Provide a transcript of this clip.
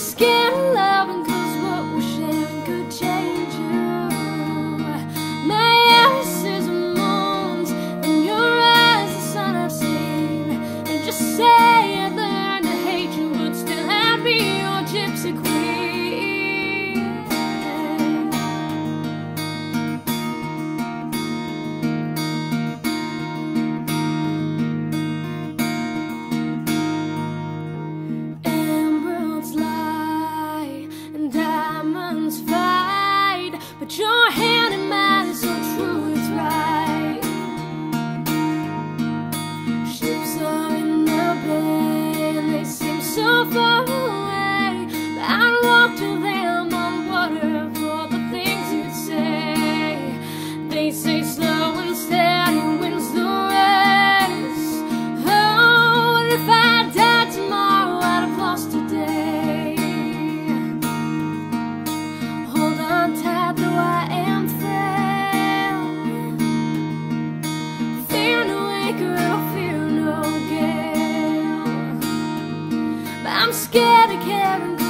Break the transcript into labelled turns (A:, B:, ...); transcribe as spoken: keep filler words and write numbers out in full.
A: scared of loving, cause what we're sharing could change you. My ashes are moons, and your eyes the sun I've seen. And just say I learned to hate you, but still I'd be your gypsy queen. Emeralds lie and diamonds fight, but your hand in mine is so true, it's right. Ships are in the bay and they seem so far away, but I'd walk to them on water for the things you'd say. They say slow and steady wins the race. Oh, what if I died tomorrow? I'd have lost today. Hold on tight, though I am frail. Fear no anchor, I'll fear no gale. But I'm scared of caring.